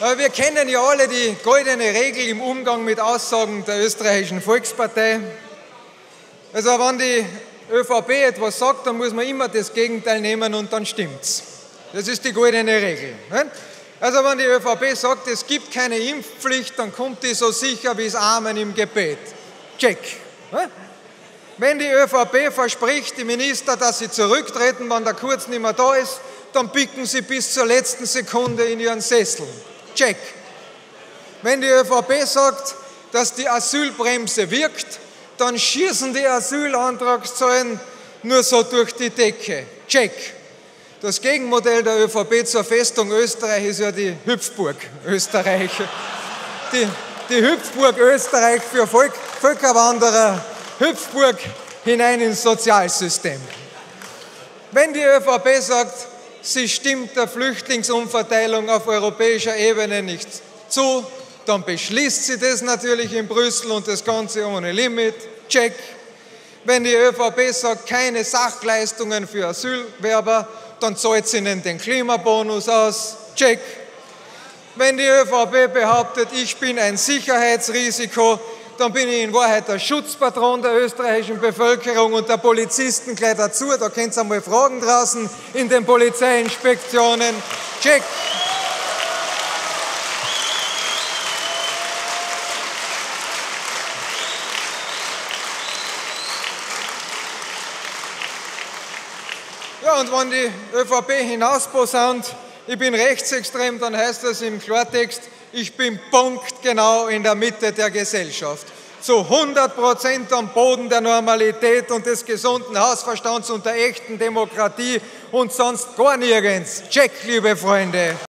Aber wir kennen ja alle die goldene Regel im Umgang mit Aussagen der österreichischen Volkspartei. Also wenn die ÖVP etwas sagt, dann muss man immer das Gegenteil nehmen und dann stimmt's. Das ist die goldene Regel. Also wenn die ÖVP sagt, es gibt keine Impfpflicht, dann kommt die so sicher wie das Amen im Gebet. Check. Wenn die ÖVP verspricht, die Minister, dass sie zurücktreten, wenn der Kurz nicht mehr da ist, dann picken sie bis zur letzten Sekunde in ihren Sessel. Check. Wenn die ÖVP sagt, dass die Asylbremse wirkt, dann schießen die Asylantragszahlen nur so durch die Decke. Check. Das Gegenmodell der ÖVP zur Festung Österreich ist ja die Hüpfburg Österreich. Die Hüpfburg Österreich für Völkerwanderer, Hüpfburg hinein ins Sozialsystem. Wenn die ÖVP sagt, sie stimmt der Flüchtlingsumverteilung auf europäischer Ebene nicht zu, dann beschließt sie das natürlich in Brüssel und das Ganze ohne Limit. Check. Wenn die ÖVP sagt, keine Sachleistungen für Asylwerber, dann zahlt sie ihnen den Klimabonus aus. Check. Wenn die ÖVP behauptet, ich bin ein Sicherheitsrisiko, dann bin ich in Wahrheit der Schutzpatron der österreichischen Bevölkerung und der Polizisten gleich dazu. Da könnt ihr einmal fragen draußen in den Polizeiinspektionen. Check. Ja, und wenn die ÖVP hinausposaunt, ich bin rechtsextrem, dann heißt das im Klartext, ich bin punktgenau in der Mitte der Gesellschaft. Zu 100% am Boden der Normalität und des gesunden Hausverstands und der echten Demokratie und sonst gar nirgends. Check, liebe Freunde.